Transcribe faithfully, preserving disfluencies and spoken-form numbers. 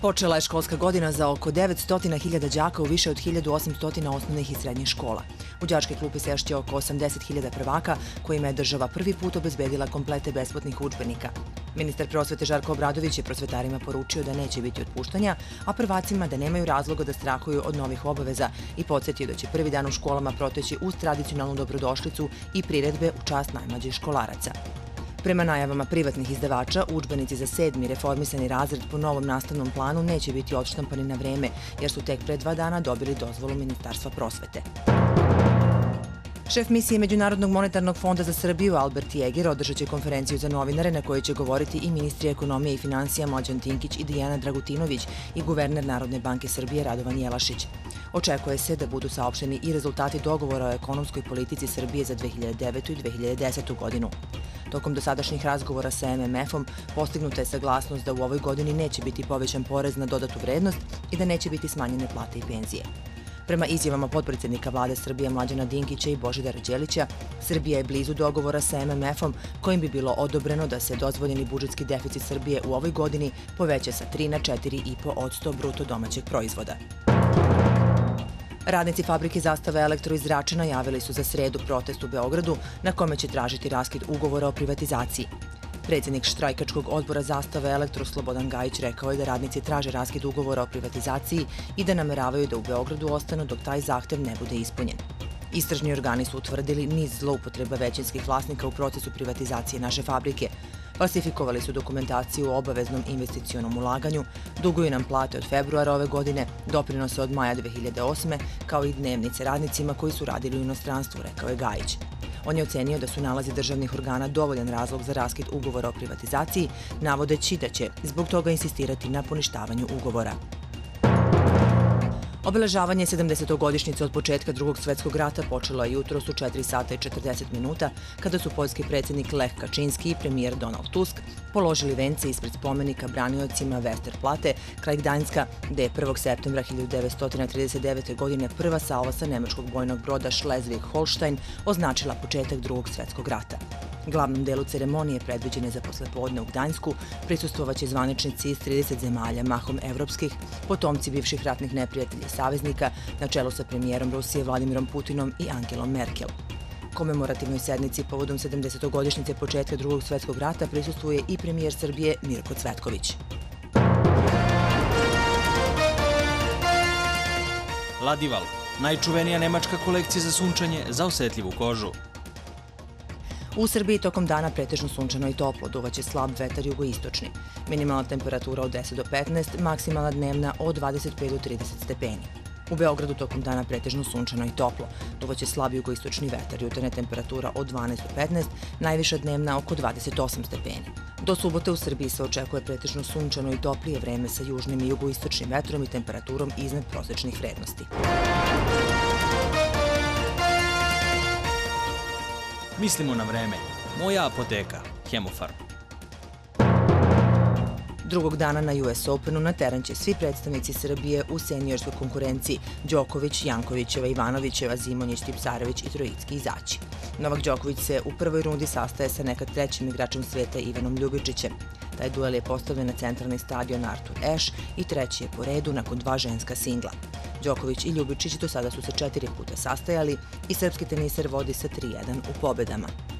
Počela je školska godina za oko devetsto hiljada đaka u više od hiljadu osamsto osnovnih i srednjih škola. U đačke klupe sešće oko osamdeset hiljada prvaka, kojima je država prvi put obezbedila komplete besplatnih udžbenika. Ministar prosvete Žarko Obradović je prosvetarima poručio da neće biti otpuštanja, a prvacima da nemaju razloga da strahuju od novih obaveza i podsjetio da će prvi dan u školama proteći uz tradicionalnu dobrodošlicu i priredbe u čast najmlađih školaraca. Prema najavama privatnih izdavača, udžbenici za sedmi reformisani razred po novom nastavnom planu neće biti odštampani na vreme, jer su tek pre dva dana dobili dozvolu Ministarstva prosvete. Šef misije Međunarodnog monetarnog fonda za Srbiju Albert Jeger održat će konferenciju za novinare na kojoj će govoriti i ministri ekonomije i finansija Mlađan Dinkić i Dijana Dragutinović i guverner Narodne banke Srbije Radovan Jelašić. Očekuje se da budu saopšteni i rezultati dogovora o ekonomskoj politici Srbije za dve hiljade devetu i dve hiljade desetu godinu. Tokom dosadašnjih razgovora sa M M F-om postignuta je saglasnost da u ovoj godini neće biti povećan porez na dodatu vrednost i da neće biti smanjene plate i penzije. Prema izjavama potpredsednika vlade Srbije Mlađana Dinkića i Božidara Đelića, Srbija je blizu dogovora sa M M F-om kojim bi bilo odobreno da se dozvoljeni budžetski deficit Srbije u ovoj godini poveća sa tri na četiri i po posto bruto domaćeg proizvoda. Radnici fabrike Zastava Elektro iz Račina javili su za sredu protest u Beogradu na kome će tražiti raskid ugovora o privatizaciji. Predsednik štrajkačkog odbora Zastava Elektro Slobodan Gajić rekao je da radnici traže raskid ugovora o privatizaciji i da nameravaju da u Beogradu ostanu dok taj zahtev ne bude ispunjen. Istražni organi su utvrdili niz zloupotreba većinskih vlasnika u procesu privatizacije naše fabrike. Falsifikovali su dokumentaciju o obaveznom investicionom ulaganju, duguju nam plate od februara ove godine, doprinose od maja dve hiljade osme, kao i dnevnice radnicima koji su radili u inostranstvu, rekao je Gajić. On je ocenio da su nalazi državnih organa dovoljan razlog za raskid ugovora o privatizaciji, navodeći da će zbog toga insistirati na poništavanju ugovora. Obeležavanje sedamdesetogodišnjice od početka Drugog svetskog rata počelo je jutros u četiri sata i četrdeset minuta, kada su poljski predsednik Lech Kačinski i premijer Donald Tusk položili vence ispred spomenika braniocima Westerplatte kraj Gdanjska, gde je prvog septembra hiljadu devetsto trideset devete. godine prva salva sa nemačkog bojnog broda Schleswig-Holstein označila početak Drugog svetskog rata. Glavnom delu ceremonije predviđene za poslepodne u Gdanjsku prisustvovaće zvaničnici iz trideset zemalja, mahom evropskih, potomci bivših ratnih neprijatelja i saveznika, na čelu sa premijerom Rusije Vladimirom Putinom i Angelom Merkel. Komemorativnoj sednici povodom sedamdesetogodišnjice početka Drugog svetskog rata prisustvuje i premijer Srbije Mirko Cvetković. Ladival, najčuvenija nemačka kolekcija za sunčanje za osetljivu kožu. U Srbiji tokom dana pretežno sunčano i toplo, duvaće slab vetar jugoistočni. Minimalna temperatura od deset do petnaest, maksimalna dnevna od dvadeset pet do trideset stepeni. U Beogradu tokom dana pretežno sunčano i toplo, duvaće slab jugoistočni vetar, jutarnja temperatura od dvanaest do petnaest, najviša dnevna oko dvadeset osam stepeni. Do subote u Srbiji se očekuje pretežno sunčano i toplije vreme sa južnim i jugoistočnim vetrom i temperaturom iznad prosečnih vrednosti. Mislimo na vreme. Moja apoteka. Hemofarm. Drugog dana na U S Openu na teren će svi predstavnici Srbije u seniorskoj konkurenciji Đoković, Jankovićeva, Ivanovićeva, Zimonjić, Tipsarević i Trojicki izaći. Novak Đoković se u prvoj rundi sastaje sa nekad trećim igračem sveta Ivanom Ljubičićem. Taj duel je postavljen na centralni stadion Artur Ashe i treći je po redu nakon dva ženska singla. Đoković i Ljubičić do sada su se četiri puta sastajali i srpski teniser vodi sa tri jedan u pobedama.